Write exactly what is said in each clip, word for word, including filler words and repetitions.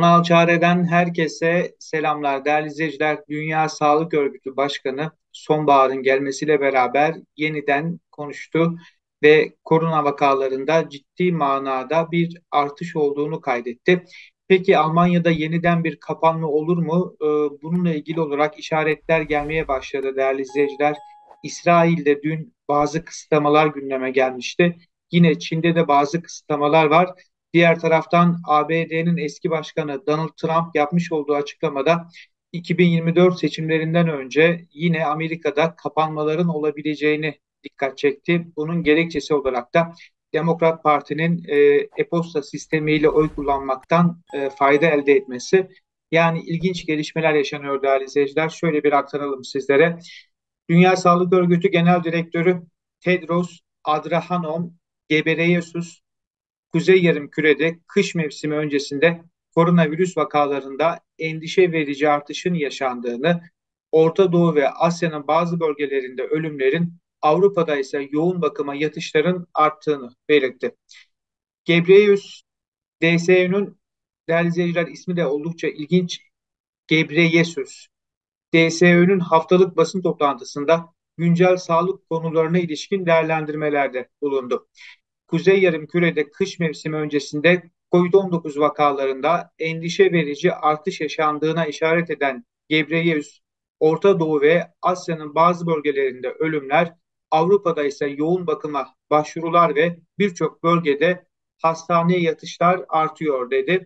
Sanal Çare'den herkese selamlar. Değerli izleyiciler, Dünya Sağlık Örgütü Başkanı sonbaharın gelmesiyle beraber yeniden konuştu ve korona vakalarında ciddi manada bir artış olduğunu kaydetti. Peki Almanya'da yeniden bir kapanma olur mu? Ee, Bununla ilgili olarak işaretler gelmeye başladı değerli izleyiciler. İsrail'de dün bazı kısıtlamalar gündeme gelmişti. Yine Çin'de de bazı kısıtlamalar var. Diğer taraftan A B D'nin eski başkanı Donald Trump yapmış olduğu açıklamada iki bin yirmi dört seçimlerinden önce yine Amerika'da kapanmaların olabileceğini dikkat çekti. Bunun gerekçesi olarak da Demokrat Parti'nin e, e-posta sistemiyle oy kullanmaktan e, fayda elde etmesi. Yani ilginç gelişmeler yaşanıyor değerli izleyiciler. Şöyle bir aktaralım sizlere. Dünya Sağlık Örgütü Genel Direktörü Tedros Adhanom Ghebreyesus Kuzey Yarımküre'de kış mevsimi öncesinde koronavirüs vakalarında endişe verici artışın yaşandığını, Orta Doğu ve Asya'nın bazı bölgelerinde ölümlerin, Avrupa'da ise yoğun bakıma yatışların arttığını belirtti. Gebreyesus, D S Ü'nün değerli izleyiciler ismi de oldukça ilginç. Gebreyesus, D S Ö'nün haftalık basın toplantısında güncel sağlık konularına ilişkin değerlendirmelerde bulundu. Kuzey Yarımküre'de kış mevsimi öncesinde kovid on dokuz vakalarında endişe verici artış yaşandığına işaret eden Gebreyesus, Orta Doğu ve Asya'nın bazı bölgelerinde ölümler, Avrupa'da ise yoğun bakıma başvurular ve birçok bölgede hastaneye yatışlar artıyor dedi.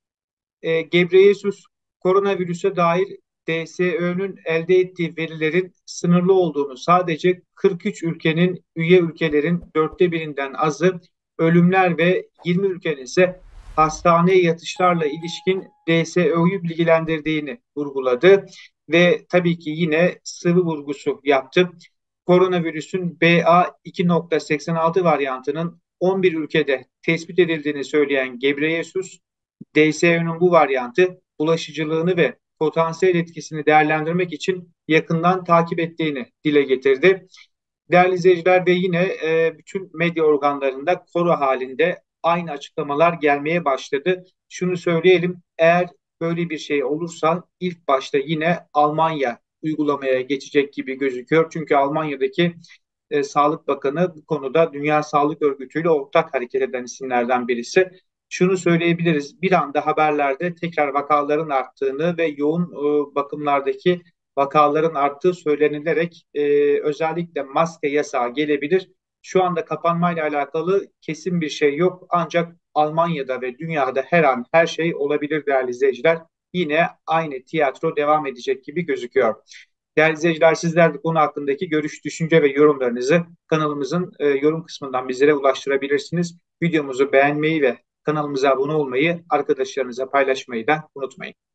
E, Gebreyesus koronavirüse dair D S Ö'nün elde ettiği verilerin sınırlı olduğunu, sadece kırk üç ülkenin üye ülkelerin dörtte birinden azı ölümler ve yirmi ülkenin ise hastaneye yatışlarla ilişkin D S Ö'yü bilgilendirdiğini vurguladı ve tabii ki yine sıvı vurgusu yaptı. Koronavirüsün B A iki nokta seksen altı varyantının on bir ülkede tespit edildiğini söyleyen Gebreyesus, D S Ö'nün bu varyantı bulaşıcılığını ve potansiyel etkisini değerlendirmek için yakından takip ettiğini dile getirdi. Değerli izleyiciler, ve yine e, bütün medya organlarında koro halinde aynı açıklamalar gelmeye başladı. Şunu söyleyelim, eğer böyle bir şey olursa ilk başta yine Almanya uygulamaya geçecek gibi gözüküyor. Çünkü Almanya'daki e, Sağlık Bakanı bu konuda Dünya Sağlık Örgütü ile ortak hareket eden isimlerden birisi. Şunu söyleyebiliriz, bir anda haberlerde tekrar vakaların arttığını ve yoğun e, bakımlardaki vakaların arttığı söylenilerek e, özellikle maske yasağı gelebilir. Şu anda kapanmayla alakalı kesin bir şey yok, ancak Almanya'da ve dünyada her an her şey olabilir değerli izleyiciler. Yine aynı tiyatro devam edecek gibi gözüküyor. Değerli izleyiciler, sizler de konu hakkındaki görüş, düşünce ve yorumlarınızı kanalımızın e, yorum kısmından bizlere ulaştırabilirsiniz. Videomuzu beğenmeyi ve kanalımıza abone olmayı, arkadaşlarınıza paylaşmayı da unutmayın.